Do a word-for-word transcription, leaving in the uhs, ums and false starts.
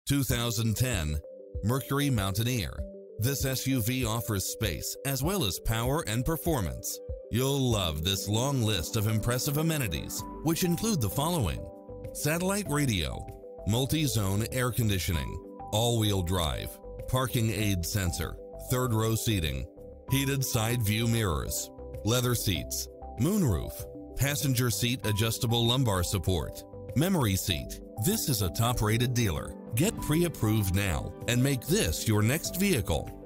two thousand ten Mercury Mountaineer. This S U V offers space as well as power and performance. You'll love this long list of impressive amenities, which include the following: satellite radio, multi-zone air conditioning, all-wheel drive, parking aid sensor, third row seating, heated side view mirrors, leather seats, moonroof, passenger seat adjustable lumbar support, memory seat. This is a top-rated dealer. Get pre-approved now and make this your next vehicle.